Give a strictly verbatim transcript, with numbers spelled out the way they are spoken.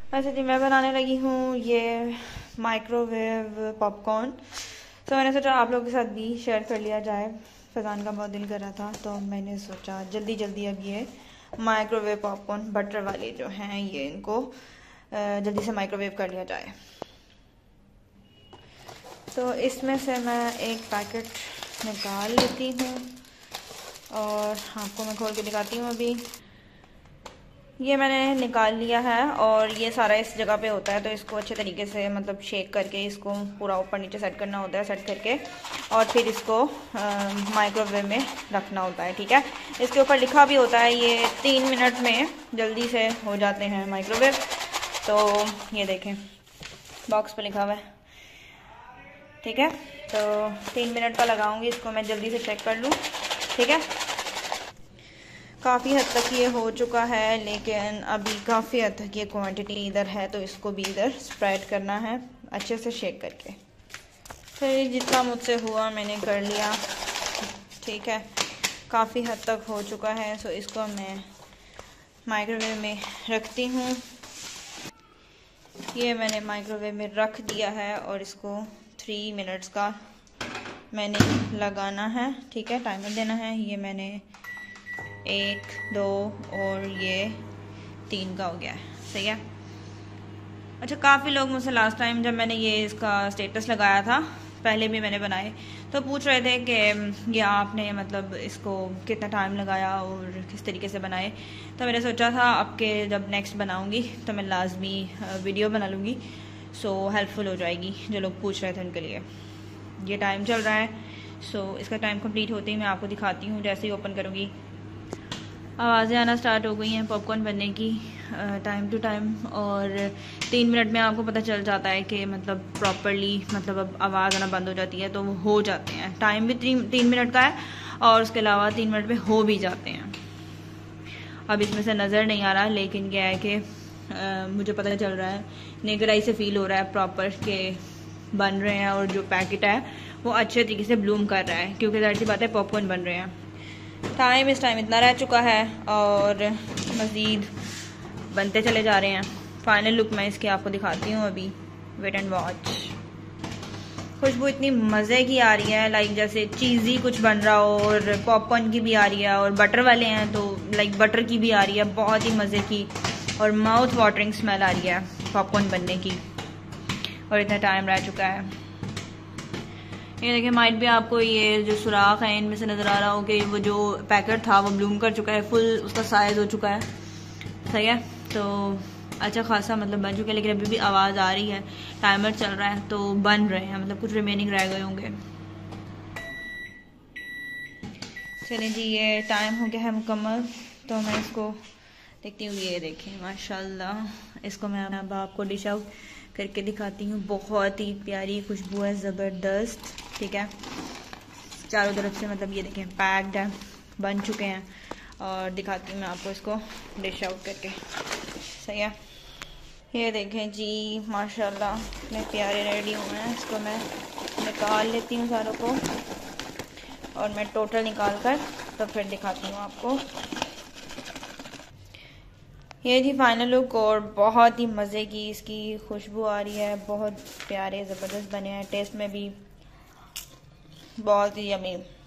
अच्छा जी, मैं बनाने लगी हूँ ये माइक्रोवेव पॉपकॉर्न। तो मैंने सोचा आप लोगों के साथ भी शेयर कर लिया जाए। फैज़ान का बहुत दिल कर रहा था तो मैंने सोचा जल्दी जल्दी अब ये माइक्रोवेव पॉपकॉर्न बटर वाले जो हैं ये इनको जल्दी से माइक्रोवेव कर लिया जाए। तो इसमें से मैं एक पैकेट निकाल लेती हूँ और आपको मैं खोल के दिखाती हूँ। अभी ये मैंने निकाल लिया है और ये सारा इस जगह पे होता है, तो इसको अच्छे तरीके से मतलब शेक करके इसको पूरा ऊपर नीचे सेट करना होता है, सेट करके और फिर इसको माइक्रोवेव में रखना होता है। ठीक है, इसके ऊपर लिखा भी होता है ये तीन मिनट में जल्दी से हो जाते हैं माइक्रोवेव। तो ये देखें बॉक्स पे लिखा हुआ है। ठीक है, तो तीन मिनट का लगाऊंगी इसको मैं जल्दी से चेक कर लूँ। ठीक है, काफ़ी हद तक ये हो चुका है, लेकिन अभी काफ़ी हद तक ये क्वांटिटी इधर है, तो इसको भी इधर स्प्रेड करना है अच्छे से शेक करके। फिर जितना मुझसे हुआ मैंने कर लिया। ठीक है, काफ़ी हद तक हो चुका है, सो इसको मैं माइक्रोवेव में रखती हूँ। ये मैंने माइक्रोवेव में रख दिया है और इसको थ्री मिनट्स का मैंने लगाना है। ठीक है, टाइमर देना है। ये मैंने एक, दो और ये तीन का हो गया है। सही है। अच्छा, काफ़ी लोग मुझसे लास्ट टाइम जब मैंने ये इसका स्टेटस लगाया था, पहले भी मैंने बनाए, तो पूछ रहे थे कि ये आपने मतलब इसको कितना टाइम लगाया और किस तरीके से बनाए। तो मैंने सोचा था आपके जब नेक्स्ट बनाऊंगी तो मैं लाजमी वीडियो बना लूँगी, सो हेल्पफुल हो जाएगी जो लोग पूछ रहे थे उनके लिए। ये टाइम चल रहा है, सो इसका टाइम कंप्लीट होते ही मैं आपको दिखाती हूँ। जैसे ही ओपन करूँगी आवाज़ें आना स्टार्ट हो गई हैं पॉपकॉर्न बनने की टाइम टू टाइम, और तीन मिनट में आपको पता चल जाता है कि मतलब प्रॉपरली मतलब अब आवाज़ आना बंद हो जाती है, तो वो हो जाते हैं। टाइम भी तीन तीन मिनट का है और उसके अलावा तीन मिनट में हो भी जाते हैं। अब इसमें से नज़र नहीं आ रहा, लेकिन क्या है कि मुझे पता चल रहा है, निगराई से फील हो रहा है प्रॉपर के बन रहे हैं और जो पैकेट है वो अच्छे तरीके से ब्लूम कर रहा है, क्योंकि ज़ाहिर सी बात है पॉपकॉर्न बन रहे हैं। टाइम इस टाइम इतना रह चुका है और मज़ीद बनते चले जा रहे हैं। फाइनल लुक मैं इसकी आपको दिखाती हूँ अभी। Wait and watch. खुशबू इतनी मज़े की आ रही है, लाइक जैसे चीज़ी कुछ बन रहा हो, और पॉपकॉर्न की भी आ रही है, और बटर वाले हैं तो लाइक बटर की भी आ रही है, बहुत ही मज़े की और माउथ वाटरिंग स्मेल आ रही है पॉपकॉर्न बनने की। और इतना टाइम रह चुका है। ये देखिए, माइट भी आपको ये जो सुराख है इनमें से नज़र आ रहा हो कि वो जो पैकेट था वो ब्लूम कर चुका है, फुल उसका साइज़ हो चुका है। सही है, तो अच्छा खासा मतलब बन चुका है, लेकिन अभी भी आवाज़ आ रही है। टाइमर चल रहा है तो बन रहे हैं, मतलब कुछ रिमेनिंग रह गए होंगे। चलिए जी, ये टाइम हो गया है मुकम्मल, तो मैं इसको देखती हूँ। ये देखें माशाल्लाह, इसको मैं अब आपको डिश आउट करके दिखाती हूँ। बहुत ही प्यारी खुशबू है, ज़बरदस्त। ठीक है, चारों तरफ से मतलब ये देखें पैक्ड है, बन चुके हैं, और दिखाती हूँ मैं आपको इसको डिश आउट करके। सही है, ये देखें जी माशाल्लाह इतने प्यारे रेडी हुए हैं। इसको मैं निकाल लेती हूँ सारों को, और मैं टोटल निकाल कर तो फिर दिखाती हूँ आपको। ये जी फाइनल लुक, और बहुत ही मज़े की इसकी खुशबू आ रही है। बहुत प्यारे ज़बरदस्त बने हैं, टेस्ट में भी बहुत ही यमी।